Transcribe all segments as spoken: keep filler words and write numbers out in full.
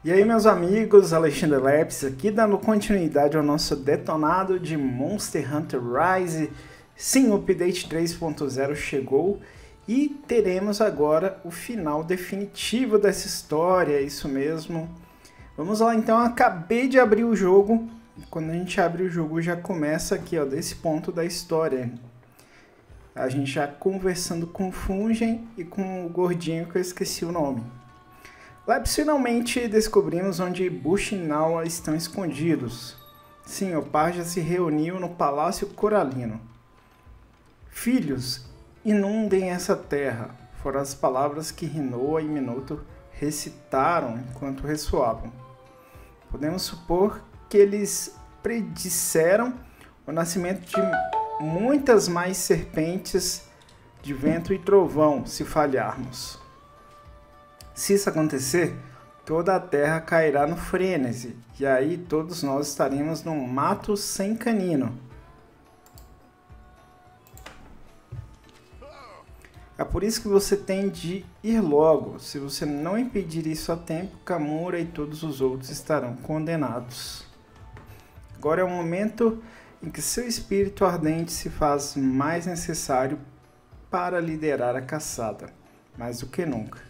E aí, meus amigos, Alexandre Leps aqui, dando continuidade ao nosso detonado de Monster Hunter Rise. Sim, o update três ponto zero chegou e teremos agora o final definitivo dessa história, é isso mesmo. Vamos lá, então, eu acabei de abrir o jogo. Quando a gente abre o jogo já começa aqui, ó, desse ponto da história. A gente já conversando com o Fungen e com o gordinho que eu esqueci o nome. Leps, finalmente descobrimos onde Bush e Nawa estão escondidos. Sim, o par já se reuniu no Palácio Coralino. Filhos, inundem essa terra, foram as palavras que Rinoa e Minotaur recitaram enquanto ressoavam. Podemos supor que eles predisseram o nascimento de muitas mais serpentes de vento e trovão, se falharmos. Se isso acontecer, toda a terra cairá no frenesi, e aí todos nós estaremos num mato sem canino. É por isso que você tem de ir logo. Se você não impedir isso a tempo, Kamura e todos os outros estarão condenados. Agora é o momento em que seu espírito ardente se faz mais necessário para liderar a caçada, mais do que nunca.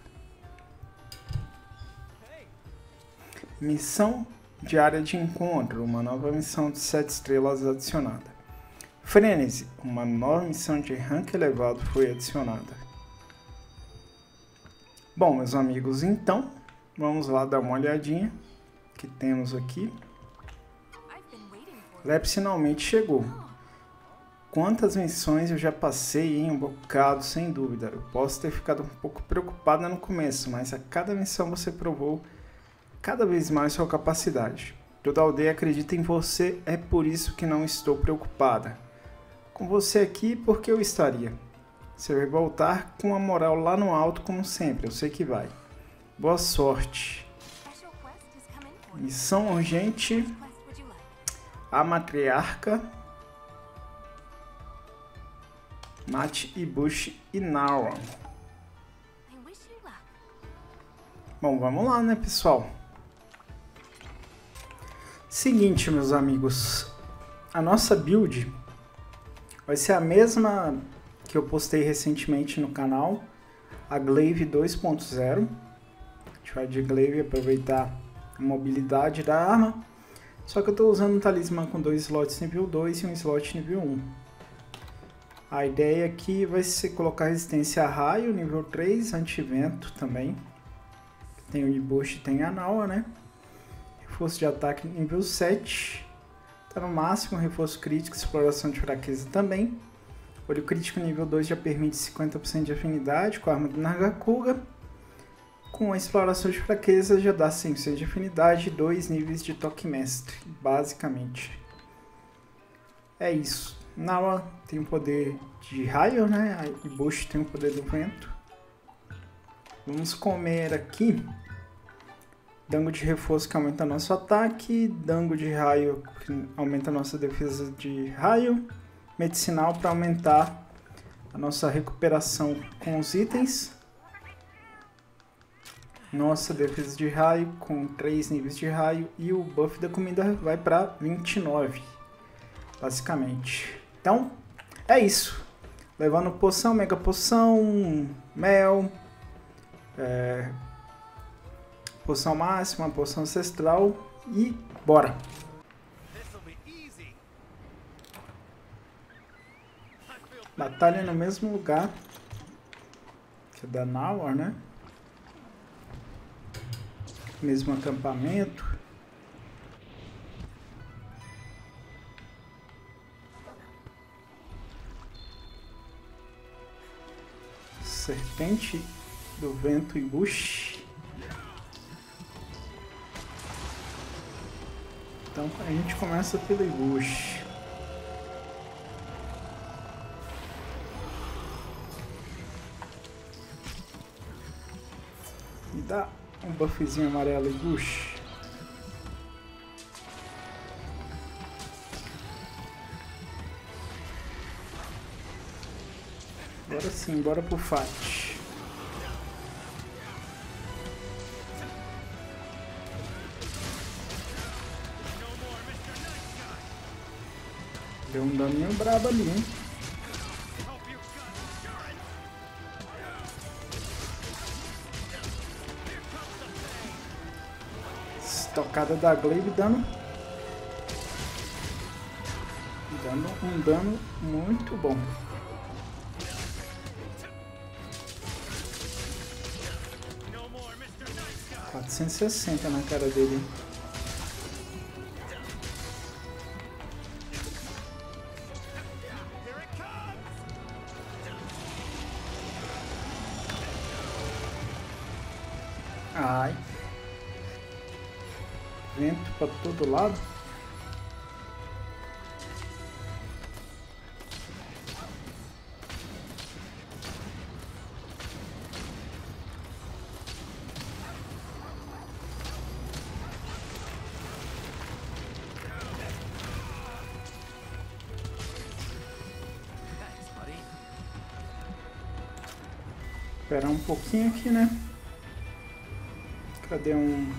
Missão diária de encontro, uma nova missão de sete estrelas adicionada. Frenesi, uma nova missão de rank elevado foi adicionada. Bom, meus amigos, então, vamos lá dar uma olhadinha que temos aqui. Leps finalmente chegou. Quantas missões eu já passei em um bocado, sem dúvida. Eu posso ter ficado um pouco preocupada no começo, mas a cada missão você provou cada vez mais sua capacidade. Toda a aldeia acredita em você, é por isso que não estou preocupada. Com você aqui, porque eu estaria. Você vai voltar com a moral lá no alto, como sempre, eu sei que vai. Boa sorte. Missão urgente. A matriarca. Mate e Bush e Nawa. Bom, vamos lá, né, pessoal? Seguinte, meus amigos, a nossa build vai ser a mesma que eu postei recentemente no canal, a Glaive dois ponto zero. A gente vai de Glaive aproveitar a mobilidade da arma, só que eu estou usando um talismã com dois slots nível dois e um slot nível um. A ideia aqui vai ser colocar resistência a raio nível três, anti-vento também. Tem o Ibushi e tem a Nawa, né? Reforço de ataque nível sete. Tá no máximo. Reforço crítico, exploração de fraqueza também. Olho crítico nível dois já permite cinquenta por cento de afinidade com a arma do Nargacuga. Com a exploração de fraqueza já dá cem por cento de afinidade e dois níveis de toque mestre, basicamente. É isso. Nawa tem o poder de raio, né? E Bush tem o poder do vento. Vamos comer aqui. Dango de reforço que aumenta nosso ataque, dango de raio que aumenta nossa defesa de raio, medicinal para aumentar a nossa recuperação com os itens, nossa defesa de raio com três níveis de raio e o buff da comida vai para vinte e nove, basicamente. Então, é isso. Levando poção, mega poção, mel, é... poção máxima, poção ancestral e bora! Batalha no mesmo lugar que é da Nawa, né? Mesmo acampamento. Serpente do vento e Bush. Então a gente começa pelo Ibushi. Me dá um buffzinho amarelo Ibushi. Agora sim, bora pro fight. Deu um daninho brabo ali, hein? Estocada da Glaive dando... Dando um dano muito bom. quatrocentos e sessenta na cara dele. Ai. Vento para todo lado. Esperar um pouquinho aqui, né? Cadê um...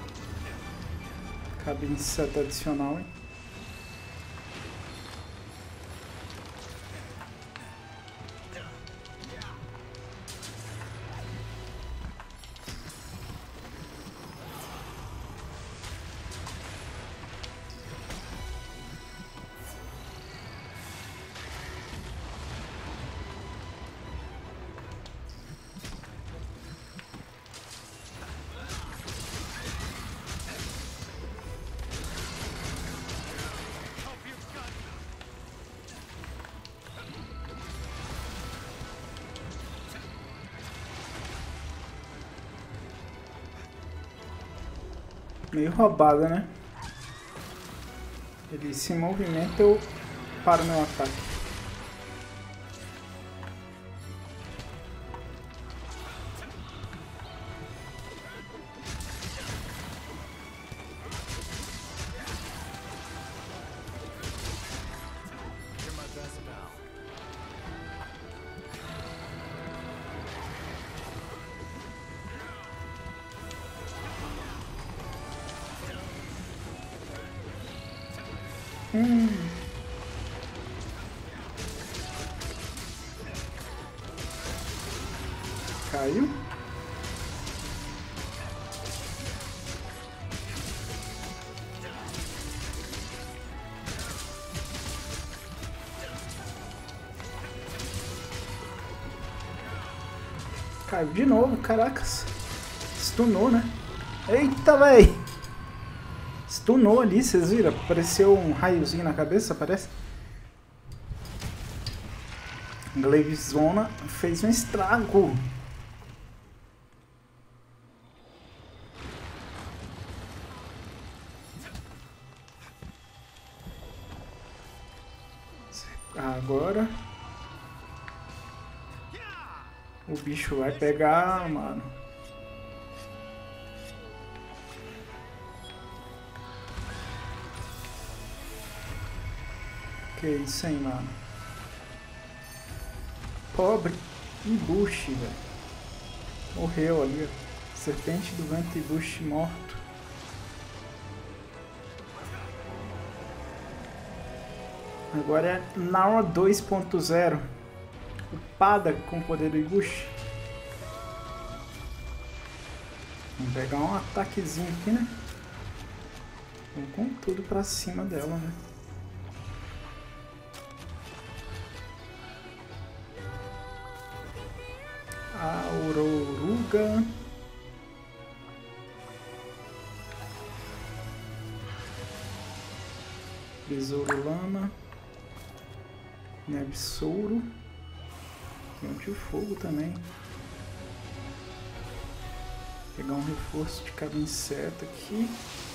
Cabe inseto adicional, hein? Meio roubada, né? Ele se movimenta, eu paro meu ataque. Hum. Caiu. Caiu de novo, caracas. Stunou, né? Eita, véi! Stunou ali, vocês viram? Apareceu um raiozinho na cabeça, parece. Glaive Zona fez um estrago. Agora o bicho vai pegar, mano. Que isso, hein, mano. Pobre Ibushi, velho. Morreu ali, ó. Serpente do Vento Ibushi morto. Agora é Nawa dois ponto zero. Upada com o poder do Ibushi. Vamos pegar um ataquezinho aqui, né? Vamos com tudo pra cima dela, né? Auroruga. Besouro Lama. Nebsouro. Tem um de fogo também. Pegar um reforço de cada inseto aqui.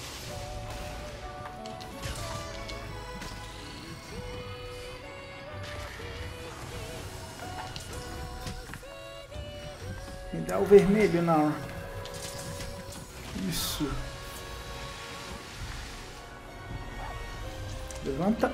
Me dá o vermelho, não. Isso. Levanta.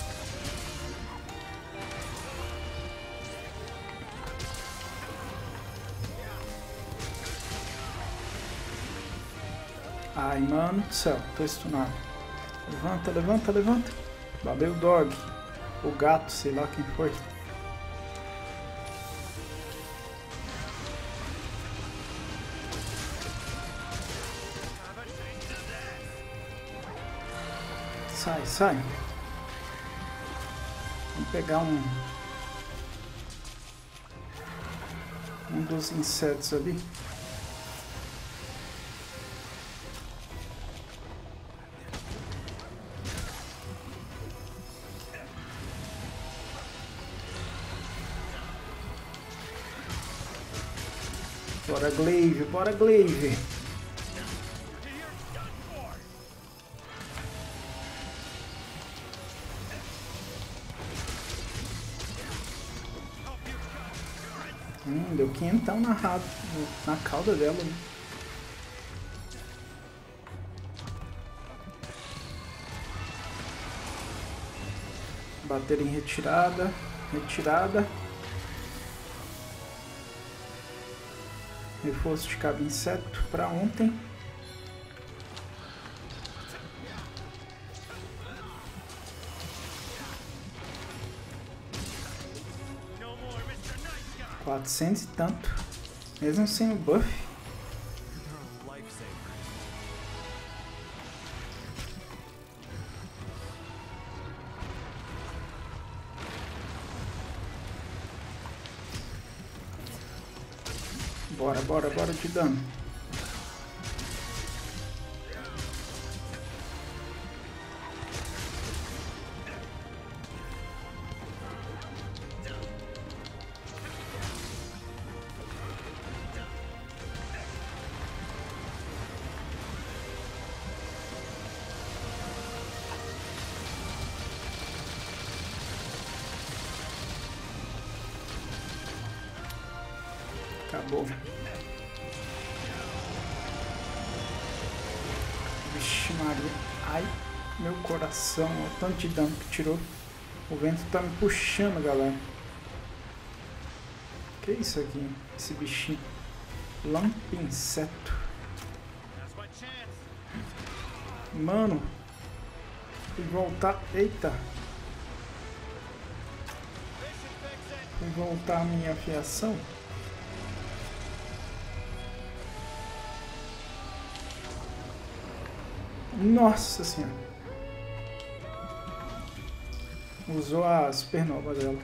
Ai, mano do céu, tô stunado. Levanta, levanta, levanta. Valeu, dog. o gato, sei lá quem foi. Sai, sai. Vamos pegar um um dos insetos ali. Bora, Glaive, bora, Glaive. Hum, deu quinhentão na, rabo, na cauda dela, né? Bater em retirada, retirada. Reforço de cabo inseto para ontem. quatrocentos e tanto, mesmo sem o buff. Bora, bora, bora de dano. Acabou. Vixe Maria. Ai, meu coração. Olha o tanto de dano que tirou. O vento tá me puxando, galera. Que isso aqui? Esse bichinho. Lampinseto. Mano. Fui voltar. Eita. Fui voltar a minha afiação. Nossa senhora. Usou a supernova dela.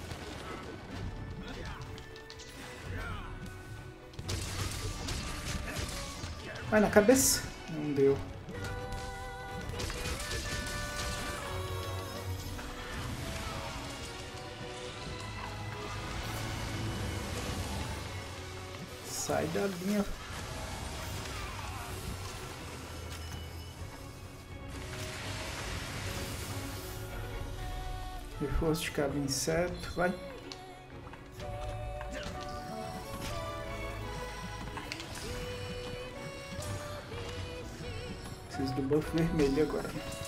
Vai na cabeça. Não deu. Sai da linha. Reforço de cabo inseto, vai. Preciso do buff vermelho agora.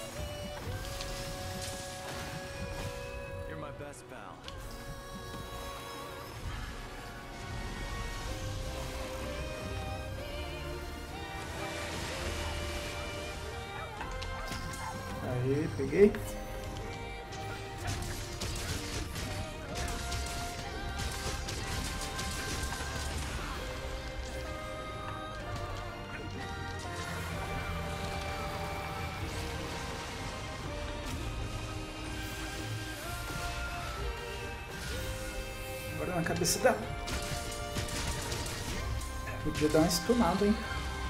Aí, peguei. Na cabeça dela. Podia dar uma stunada, hein?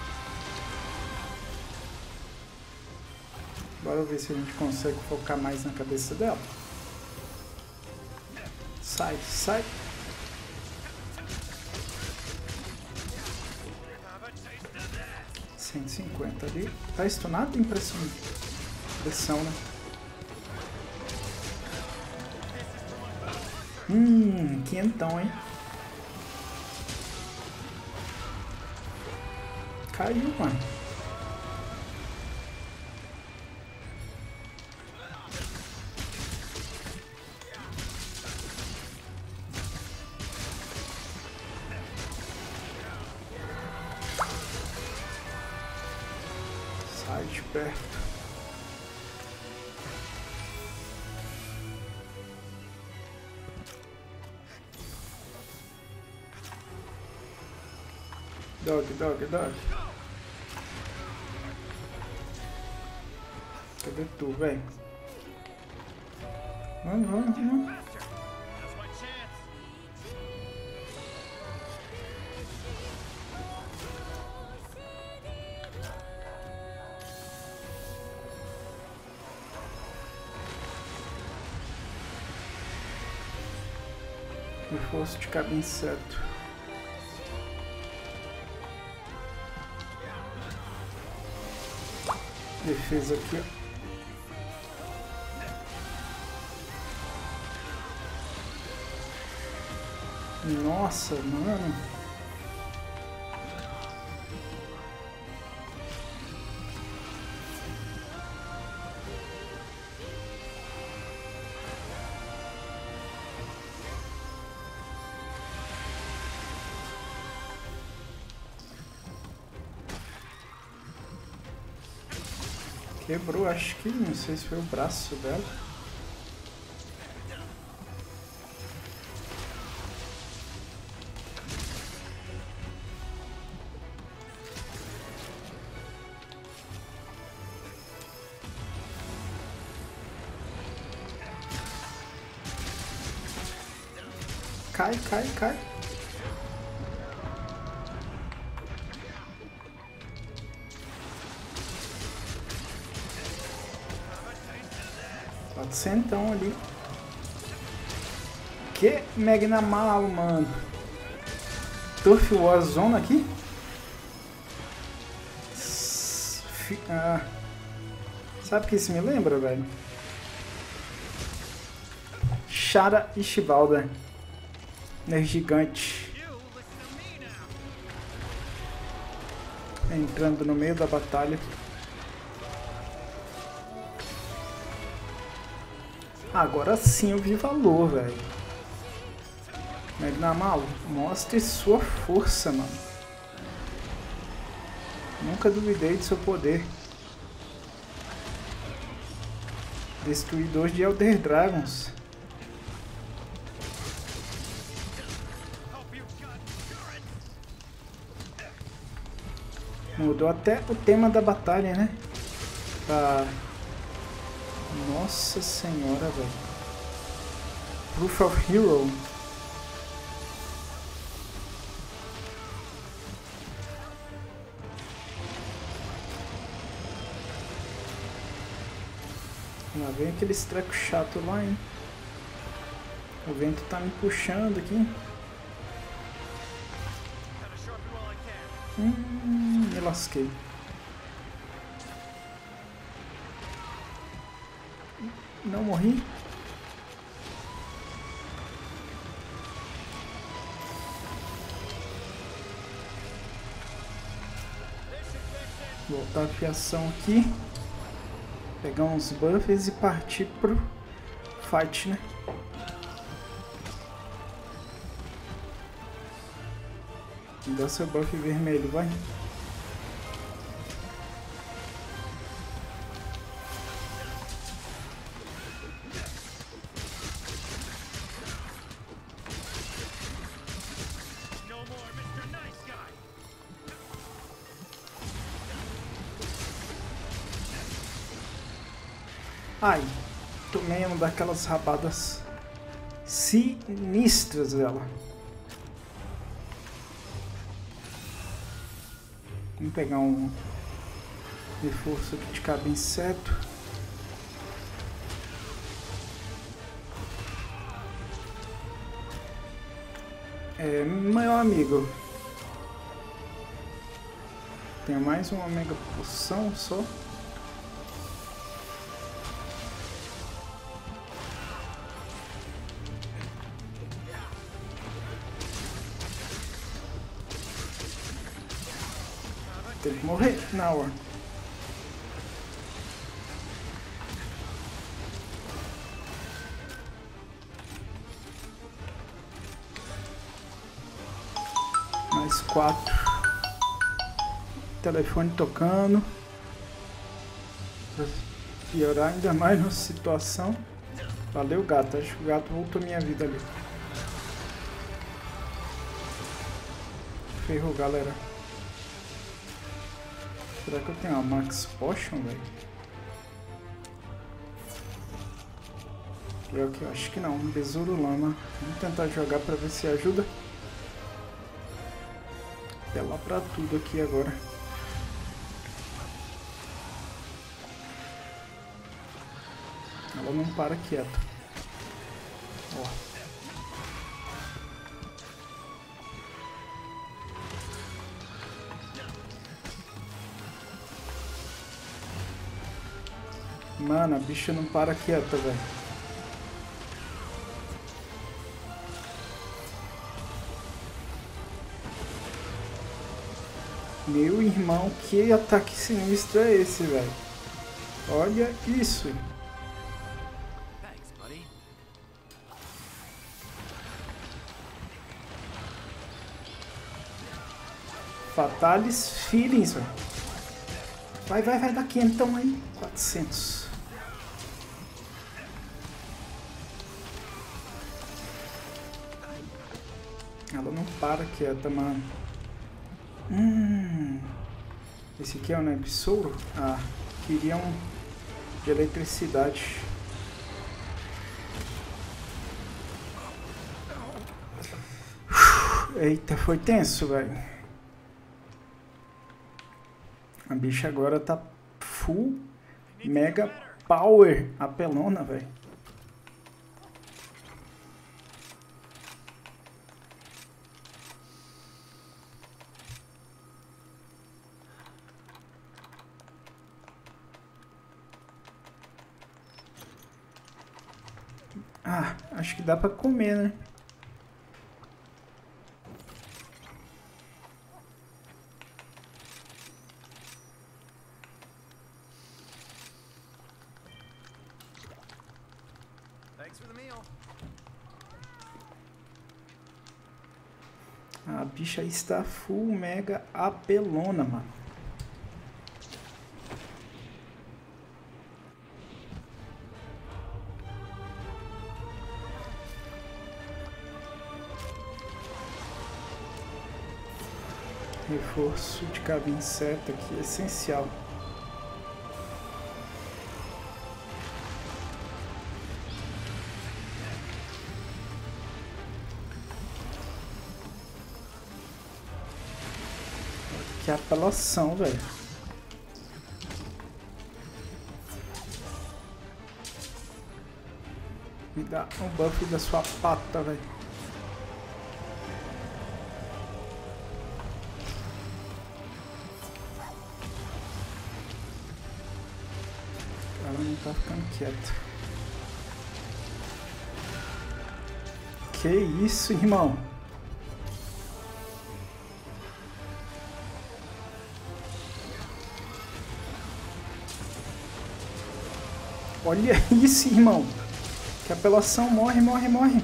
Bora ver se a gente consegue focar mais na cabeça dela. Sai, sai. cento e cinquenta ali. Tá stunado? Impressão. Impressão, né? Hum, quinhentão, hein? Caiu, mano. Sai de perto. Dog, dog, dog. Cadê tu, velho? Vamos, vamos, vamos. Reforço de cabo inseto. Defesa aqui, ó. Nossa, mano. Quebrou, acho que, não sei se foi o braço dela. Cai, cai, cai. quatrocentão ali. Que Magna Malo, mano. Turf War Zone aqui? Ah, sabe o que isso me lembra, velho? Shara e Shivalda. Gigante. Entrando no meio da batalha. Agora sim eu vi valor, velho. Magna Malo, mostre sua força, mano. Nunca duvidei de seu poder. Destruidor de Elder Dragons. Mudou até o tema da batalha, né? Pra... Nossa senhora, velho. Proof of Hero. Lá vem aqueles trecos chato lá, hein? O vento tá me puxando aqui. Hum, me lasquei. Não morri. Voltar a fiação aqui. Pegar uns buffs e partir pro fight, né? Dá seu buff vermelho, vai. Ai, tomei uma daquelas rabadas sinistras dela. Vamos pegar um reforço aqui de cabo inseto. É, meu amigo. Tem mais uma mega poção só. Tem que morrer na hora. Mais quatro. Telefone tocando. Pra piorar ainda mais nossa situação. Valeu, gato. Acho que o gato voltou minha vida ali. Ferrou, galera. Será que eu tenho uma Max Potion, velho? Pior que eu acho que não. Um Besouro Lama. Vamos tentar jogar pra ver se ajuda. Apelar pra tudo aqui agora. Ela não para quieta. Ó. Mano, a bicha não para quieta, velho. Meu irmão, que ataque sinistro é esse, velho? Olha isso. Fatalis Feelings, velho. Vai, vai, vai, dá quentão aí. quatrocentos. Ela não para quieta, mano. Hum. Esse aqui é o Nebsouro? Ah, queria um de eletricidade. Eita, foi tenso, velho. A bicha agora tá full mega power apelona, velho. Ah, acho que dá pra comer, né? A bicha está full mega apelona, mano. Reforço de cada inseto aqui é essencial. Que apelação, velho. Me dá um buff da sua pata, velho. Ela não tá ficando quieta. Que isso, irmão? Olha isso, irmão. Que apelação. Morre, morre, morre.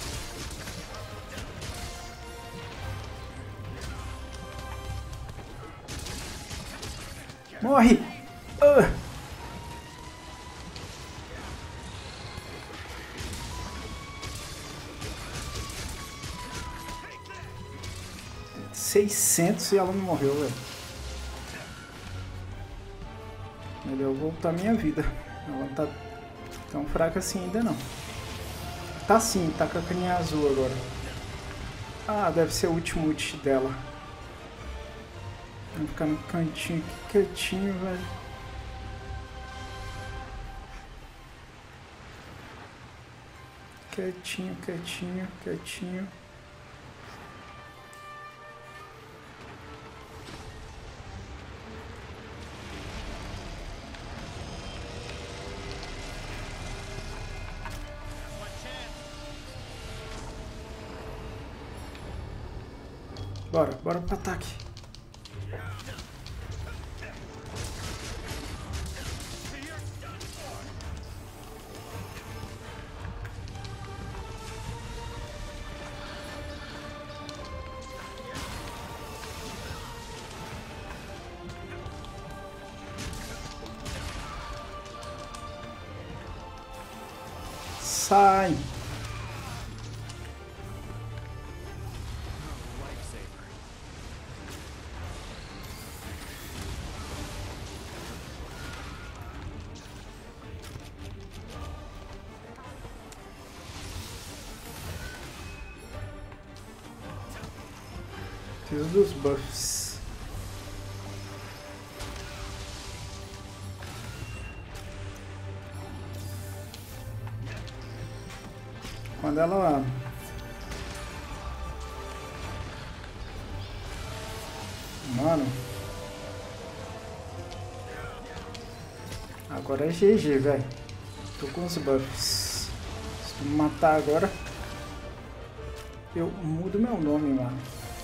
Morre. Uh. seiscentos e ela não morreu, velho. Melhor voltar minha vida. Ela não tá tão fraca assim ainda não. Tá sim, tá com a caninha azul agora. Ah, deve ser o último ult dela. Vamos ficar no cantinho aqui quietinho, velho. Quietinho, quietinho, quietinho. Bora, bora pro ataque. Sai. Preciso dos buffs. Quando ela... Mano... Agora é G G, velho. Tô com os buffs. Se tu me matar agora... Eu mudo meu nome, mano.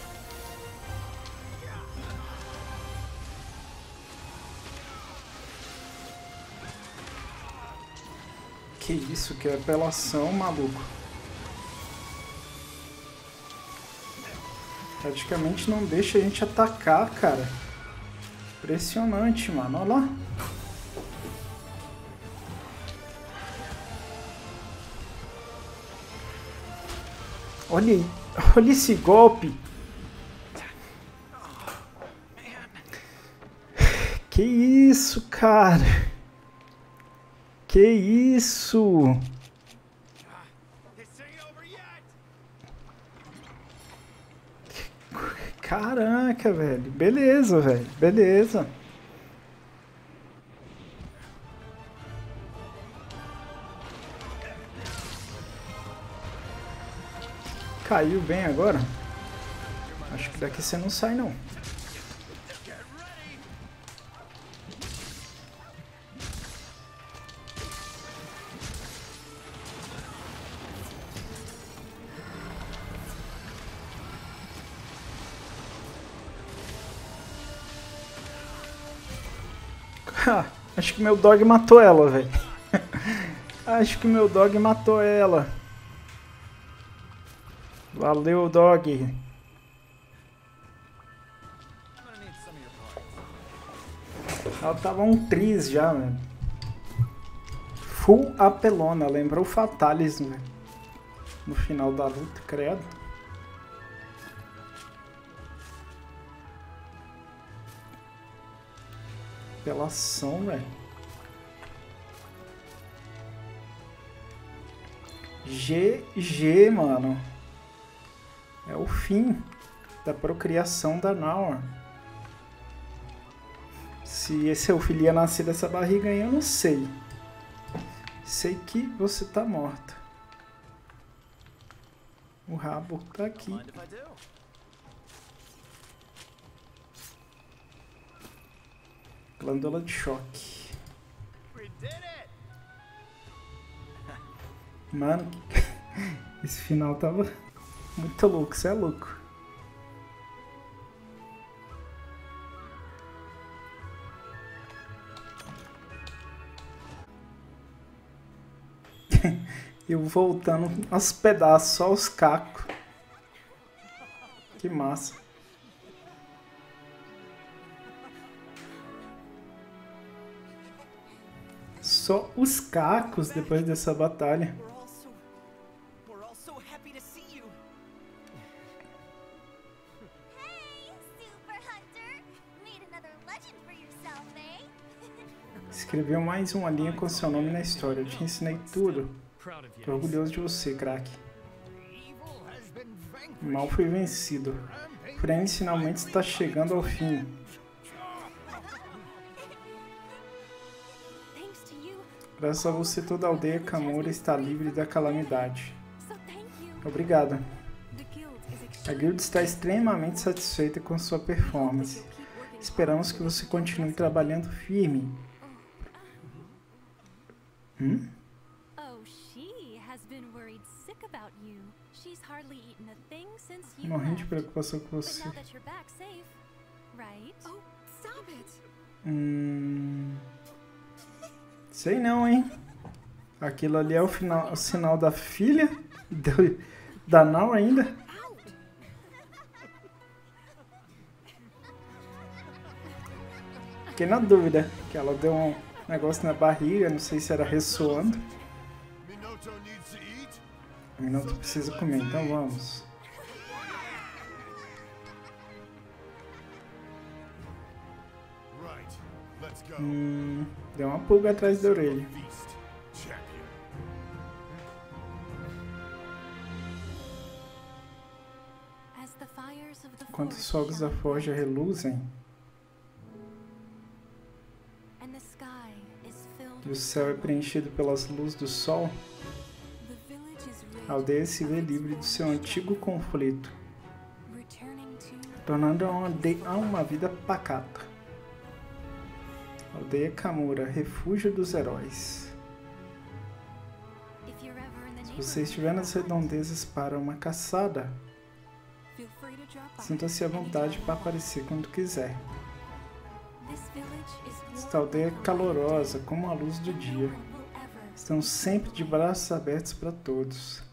Que isso, que apelação, maluco. Praticamente não deixa a gente atacar, cara. Impressionante, mano. Olha lá. Olha aí. Olha esse golpe. Que isso, cara. Que isso. Caraca, velho. Beleza, velho. Beleza. Caiu bem agora? Acho que daqui você não sai, não. Acho que meu dog matou ela, velho. Acho que meu dog matou ela. Valeu, dog. Ela tava um tris já, velho. Full apelona. Lembrou o Fatalis, velho. No final da luta, credo. Apelação, velho. G G, mano. É o fim da procriação da Naur. Se esse seu filho ia nascer dessa barriga aí, eu não sei. Sei que você tá morta. O rabo tá aqui. Glândula de choque. Mano, esse final tava muito louco, você é louco. Eu voltando aos pedaços, só os cacos. Que massa. Só os cacos depois dessa batalha. Escreveu mais uma linha com seu nome na história. Eu te ensinei tudo. Tô orgulhoso de você, craque. O mal foi vencido. Friends finalmente está chegando ao fim. Graças a você, toda a aldeia Kamura está livre da calamidade. Obrigado. A guilda está extremamente satisfeita com sua performance. Esperamos que você continue trabalhando firme. Hum? Morrendo de preocupação com você. Hum... Sei não, hein? Aquilo ali é o, final, o sinal da filha do, da Naur ainda. Fiquei na dúvida que ela deu um negócio na barriga, não sei se era ressoando. O Minoto precisa comer, então vamos. Hum, deu uma pulga atrás da orelha. enquanto os fogos da forja reluzem e o céu é preenchido pelas luzes do sol, a aldeia se vê livre do seu antigo conflito, tornando a uma, a uma vida pacata. Aldeia Kamura, refúgio dos heróis. Se você estiver nas redondezas para uma caçada, sinta-se à vontade para aparecer quando quiser. Esta aldeia é calorosa como a luz do dia. Estão sempre de braços abertos para todos.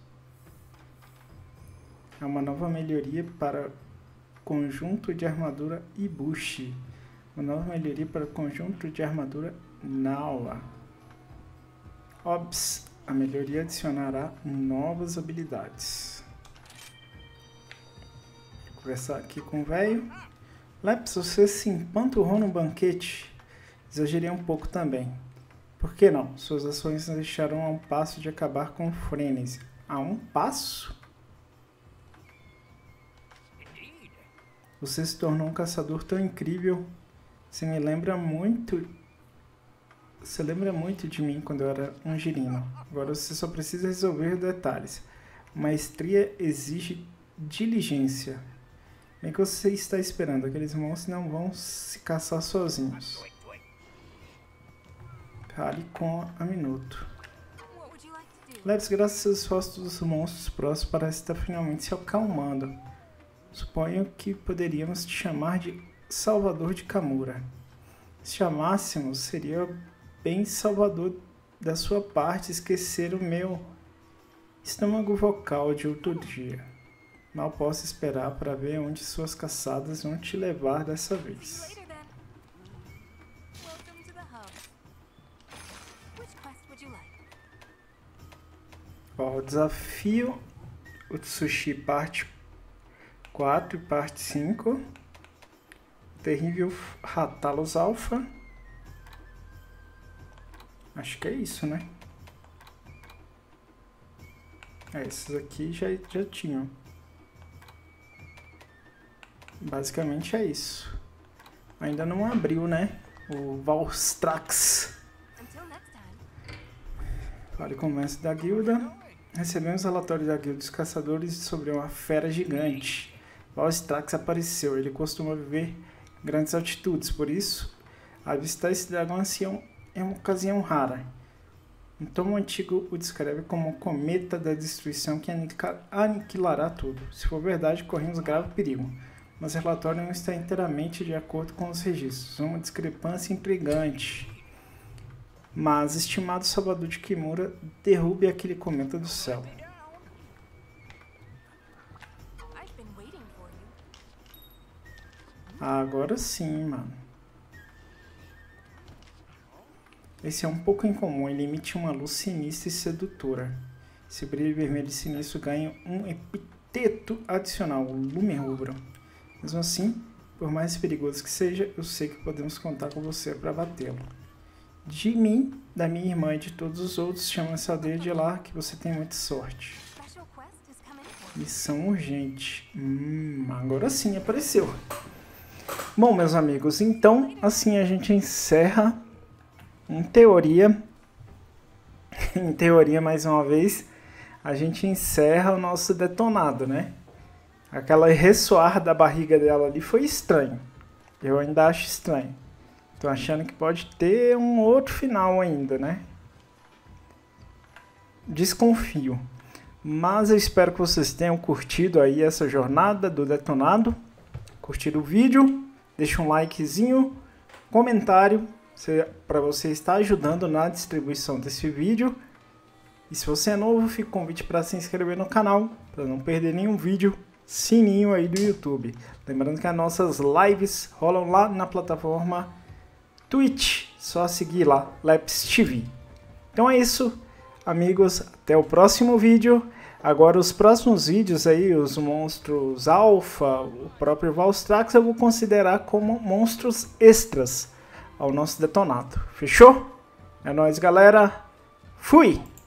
É uma nova melhoria para o conjunto de armadura Ibushi. Uma nova melhoria para o conjunto de armadura Nawa. Ops, a melhoria adicionará novas habilidades. Vou conversar aqui com o velho. Leps, você se empanturrou no banquete. Exagerei um pouco também. Por que não? Suas ações nos deixaram a um passo de acabar com o Frenesi. A um passo? Você se tornou um caçador tão incrível. Você me lembra muito... Você lembra muito de mim quando eu era um girino. Agora você só precisa resolver detalhes. Maestria exige diligência. Bem que você está esperando. Aqueles monstros não vão se caçar sozinhos. Fale com a minuto. Leps, graças aos seus esforços dos monstros próximos, parece estar finalmente se acalmando. Suponho que poderíamos te chamar de Salvador de Kamura. Se chamássemos, seria bem salvador da sua parte esquecer o meu estômago vocal de outro dia. Mal posso esperar para ver onde suas caçadas vão te levar dessa vez. Ó, o desafio Utsushi parte quatro e parte cinco. Terrível Ratalos Alpha. Acho que é isso, né? É, esses aqui já, já tinham. Basicamente é isso. Ainda não abriu, né? O Valstrax. Fale com o mestre da guilda. Recebemos relatório da guilda dos caçadores sobre uma fera gigante. Valstrax apareceu. Ele costuma viver em grandes altitudes, por isso avistar esse dragão assim é uma ocasião rara. Um tomo antigo o descreve como um cometa da destruição que aniquilará tudo. Se for verdade, corremos grave perigo. Mas o relatório não está inteiramente de acordo com os registros. Uma discrepância intrigante. Mas, estimado Salvador de Kamura, derrube aquele cometa do céu. Agora sim, mano. Esse é um pouco incomum. Ele emite uma luz sinistra e sedutora. Esse brilho vermelho e sinistro ganha um epiteto adicional, o lume rubro. Mesmo assim, por mais perigoso que seja, eu sei que podemos contar com você para batê-lo. De mim, da minha irmã e de todos os outros, chama essa aldeia de lá, que você tem muita sorte. Missão urgente. Hum, agora sim apareceu. Bom, meus amigos, então assim a gente encerra, em teoria, em teoria mais uma vez, a gente encerra o nosso detonado, né? Aquela ressoar da barriga dela ali foi estranho. Eu ainda acho estranho. Tô achando que pode ter um outro final ainda, né? Desconfio. Mas eu espero que vocês tenham curtido aí essa jornada do detonado. Curtido o vídeo. Deixa um likezinho, comentário, para você estar ajudando na distribuição desse vídeo. E se você é novo, fica o convite para se inscrever no canal, para não perder nenhum vídeo. Sininho aí do YouTube. Lembrando que as nossas lives rolam lá na plataforma Twitch. Só seguir lá, Leps T V. Então é isso, amigos. Até o próximo vídeo. Agora os próximos vídeos aí, os monstros alfa, o próprio Valstrax, eu vou considerar como monstros extras ao nosso detonado. Fechou? É nóis, galera. Fui!